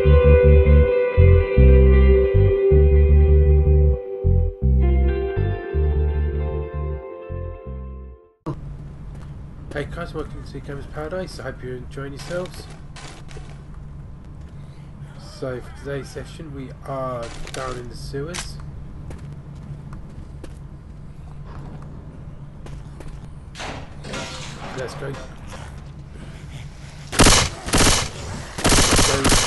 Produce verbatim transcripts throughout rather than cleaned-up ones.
Hey guys, welcome to Gamers Paradise. I hope you're enjoying yourselves. So for today's session we are down in the sewers. Let's go. So,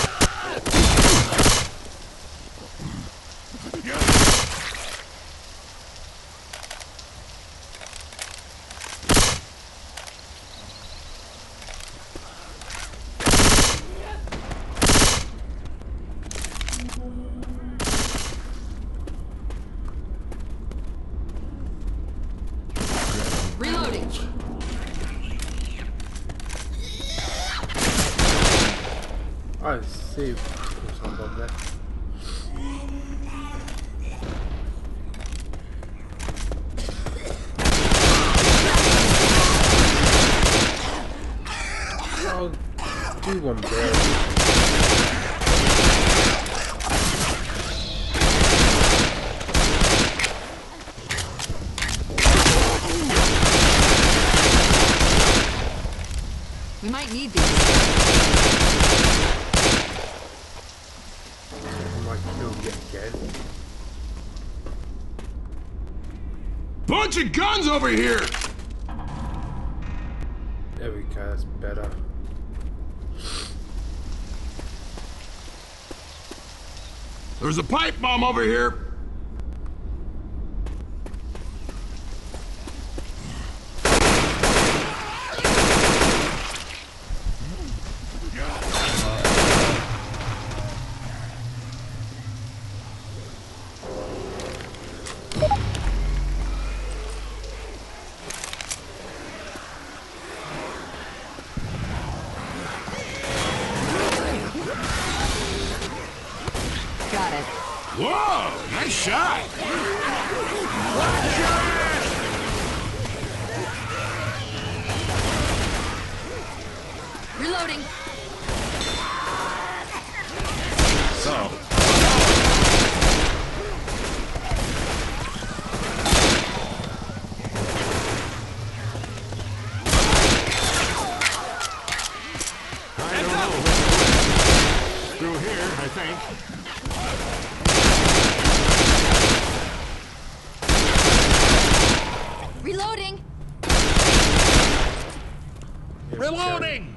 Reloading. I see what's on there. I'll do one there. We might need these. I might kill yet again. Bunch of guns over here! There we go, that's better. There's a pipe bomb over here! Got it. Whoa! Nice shot! Reloading. So... I don't know. Through here, I think. Reloading. Reloading!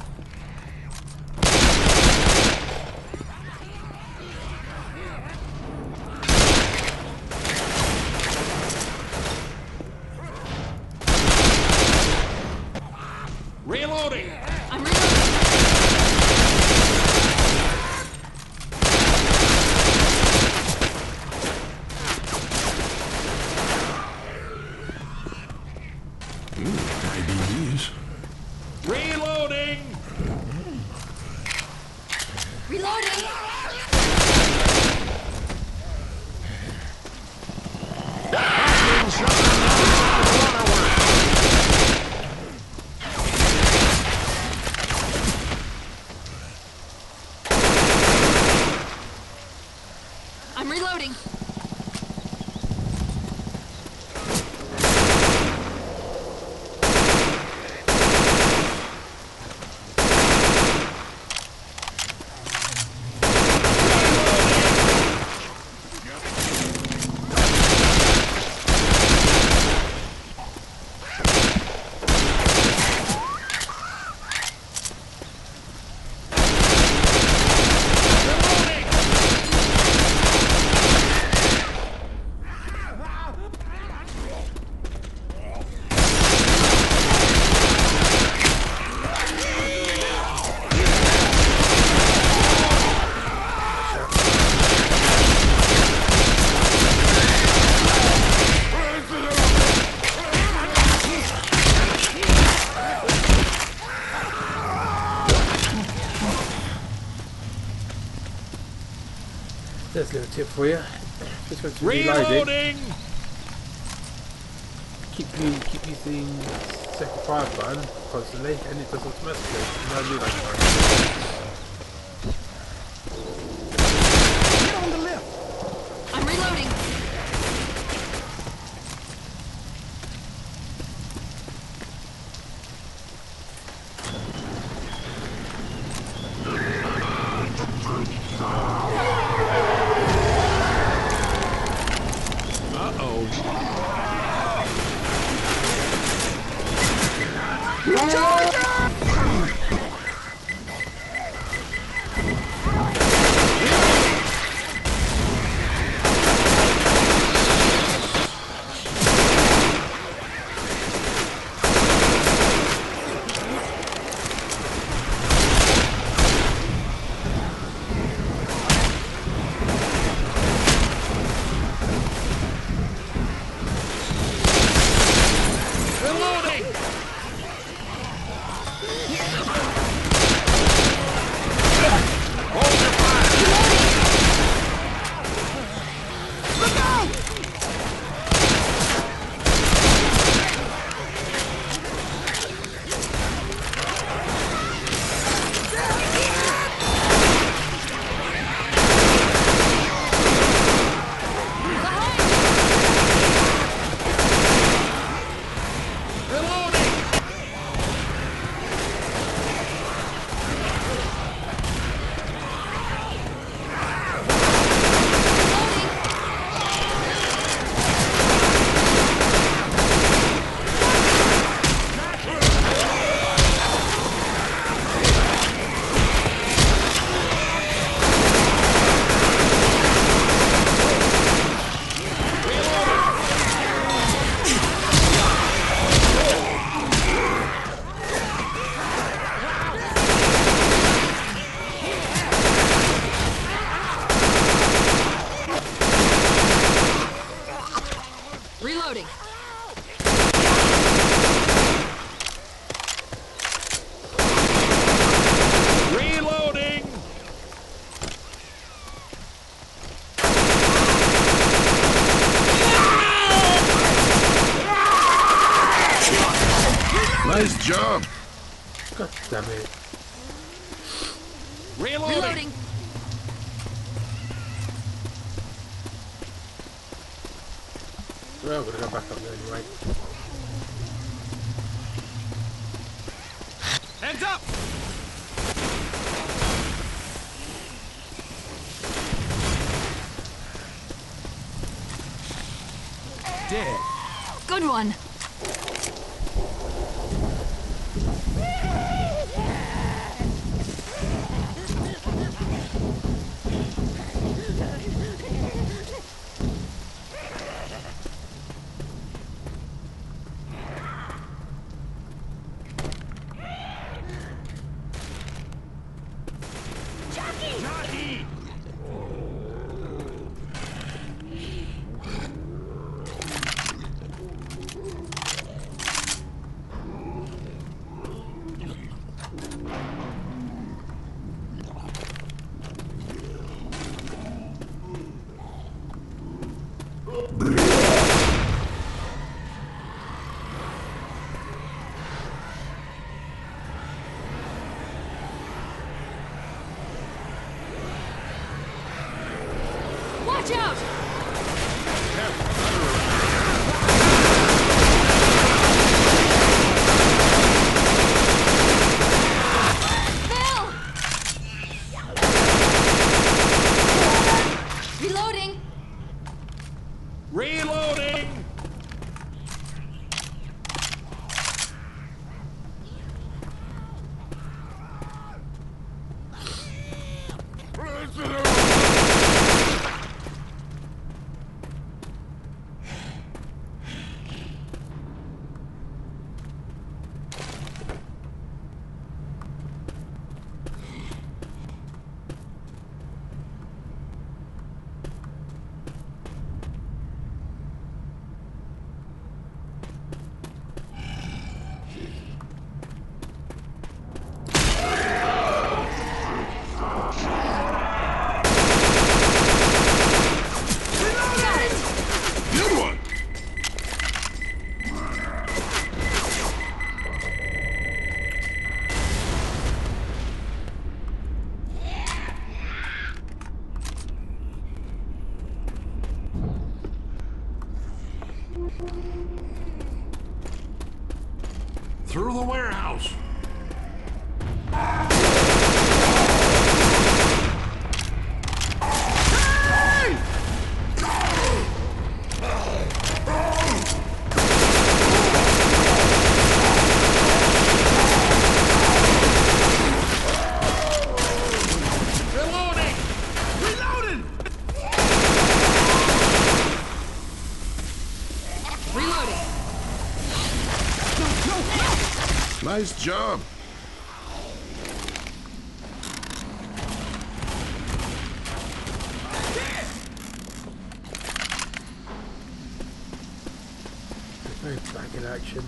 Reloading! I'm reloading. I do these. Reloading! Reloading. I'm reloading. There's a little tip for you. Just when to reload it, Reloading! keep you keep using second fire button constantly, and it does automatically. No reload time. God damn it. Reloading. Reloading. Well, we're gonna go back up there anyway. Heads up. Dead. Good one. Jockey. Watch out! Phil! Reloading. Reloading. Got it. Good one. Through the warehouse. Reloading! Reloading! Reloading. Nice job. Very back in action.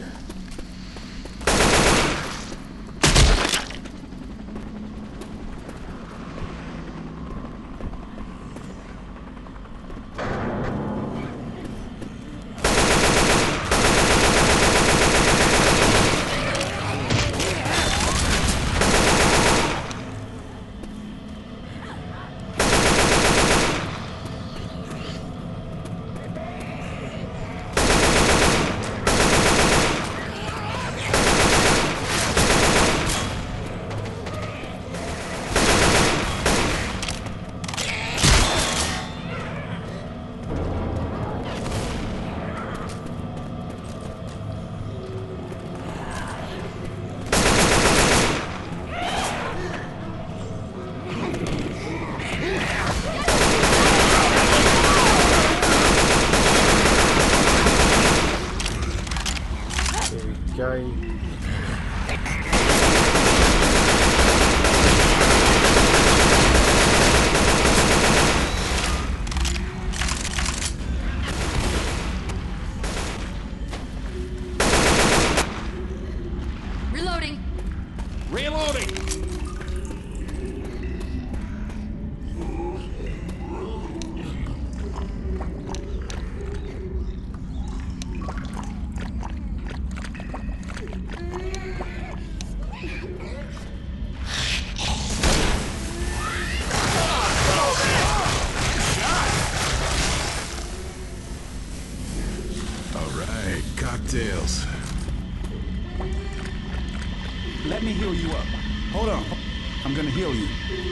I'm gonna heal you.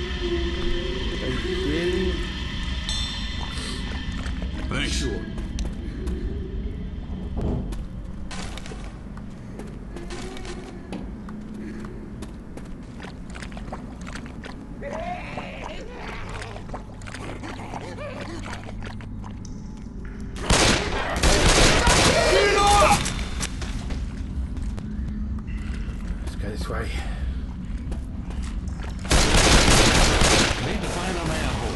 Really? Thanks. Sure. Let's go this way. Need to find a manhole.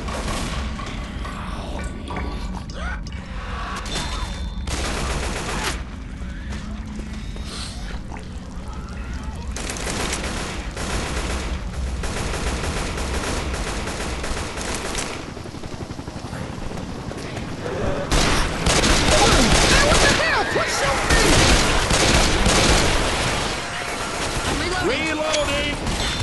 Reloading!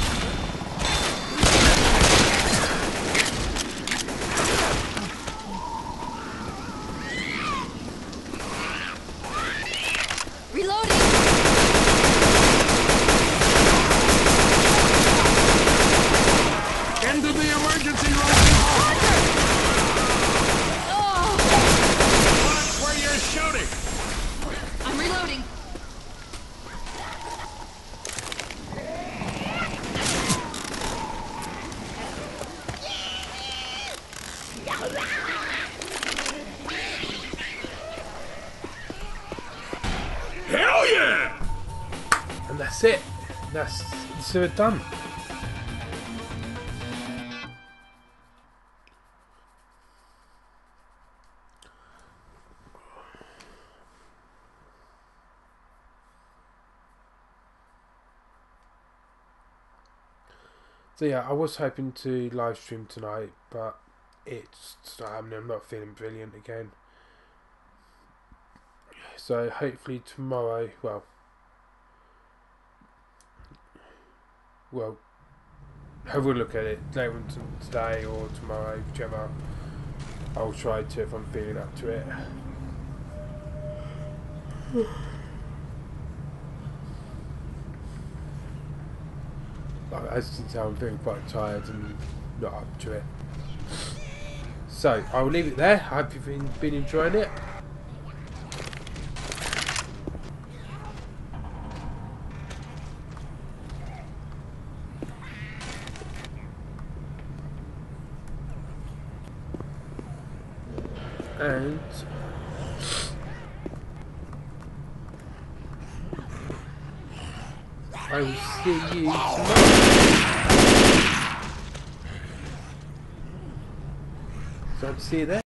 Reloading! Into the emergency room! Oh! Watch where you're shooting! I'm reloading. Hell yeah! And that's it. That's the sewer done. So yeah, I was hoping to live stream tonight, but it's I mean, I'm not feeling brilliant again. So hopefully tomorrow, well, well, have a look at it later on t- today or tomorrow, whichever. I'll try to if I'm feeling up to it. Like, as you can tell, I'm feeling quite tired and not up to it. So I'll leave it there. I hope you've been, been enjoying it. And I will see you tomorrow. So I'll see you there.